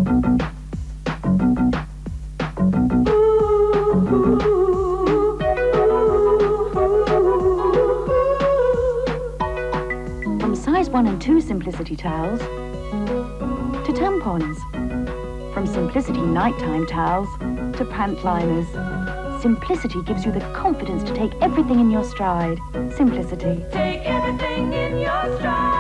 From size 1 and 2 Simplicity towels to tampons. From Simplicity nighttime towels to pant liners. Simplicity gives you the confidence to take everything in your stride. Simplicity. Take everything in your stride.